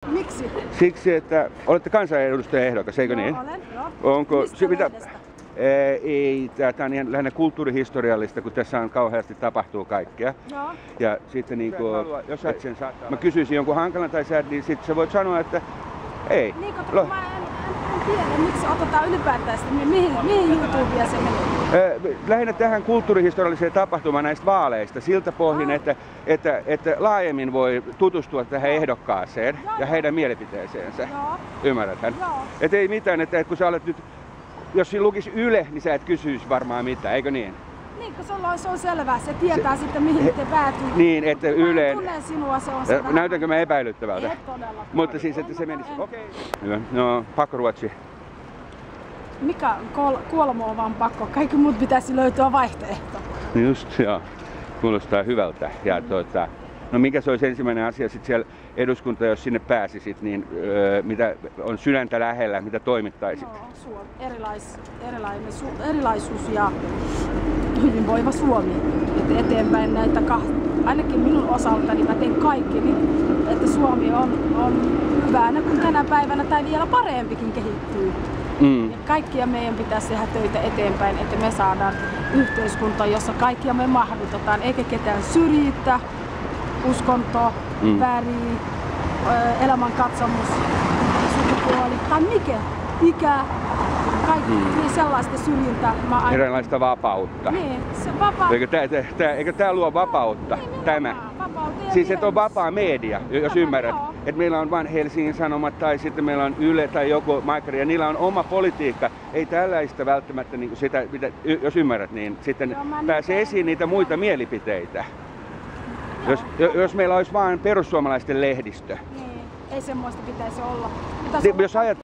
Miksi? Siksi, että olette kansanedustajaehdokas, eikö niin? Olen, joo. Onko Mistä lehdestä? Ei, tämä on ihan lähinnä kulttuurihistoriallista, kun tässä on kauheasti tapahtuu kaikkea. Joo. Ja sitten jos mä kysyisin jonkun hankalan tai sä, niin sitten sä voit sanoa, että ei. Niin, kun mä en tiedä, miksi otetaan ylipäätään sitä, mihin YouTubea se menee? Lähinnä tähän kulttuurihistorialliseen tapahtumaan näistä vaaleista siltä pohjin, että laajemmin voi tutustua tähän ehdokkaaseen ja heidän mielipiteeseensä. Ymmärräthän? Että ei mitään, että kun sä olet nyt, jos lukisi Yle, niin sä et kysyisi varmaan mitään, eikö niin? Niin, kun se on selvää, se tietää sitten mihin te päätyy. Niin, että Yle... Tunnen sinua, se on se vähän... Näytänkö mä epäilyttävältä? Et todellakaan. Mutta siis, että se menisi... Okei. Hyvä. No, pakkoruotsi. Mikä kuolema on vaan pakko, kaikki muut pitäisi löytyä vaihtoehto. Just, joo. Kuulostaa hyvältä. Ja no mikä se olisi ensimmäinen asia sitten siellä eduskunta, jos sinne pääsisit, niin mitä on sydäntä lähellä, mitä toimittaisit? No, erilaisuus ja hyvinvoiva Suomi. Että eteenpäin näitä ainakin minun osaltani mä teen kaikki, niin, että Suomi on hyvänä kuin tänä päivänä tai vielä parempikin kehittyy. Ja kaikkia meidän pitäisi tehdä töitä eteenpäin, että me saadaan yhteiskunta, jossa kaikkia me mahdutetaan, eikä ketään syrjitä, uskonto, väri, elämänkatsomus, sukupuoli tai ikä, kaikki niin sellaista syrjintää. Erilaista vapautta. Niin, se vapautta. Eikö tää luo vapautta? Niin, tämä. Siis että on vapaa media, jos ymmärrät. Että meillä on vain Helsingin Sanomat tai sitten meillä on Yle tai joku Maikari ja niillä on oma politiikka. Ei tällaista välttämättä, niin sitä, jos ymmärrät, niin sitten pääsee esiin niitä muita mielipiteitä. Jos meillä olisi vain perussuomalaisten lehdistö. Niin, ei semmoista pitäisi olla. Jos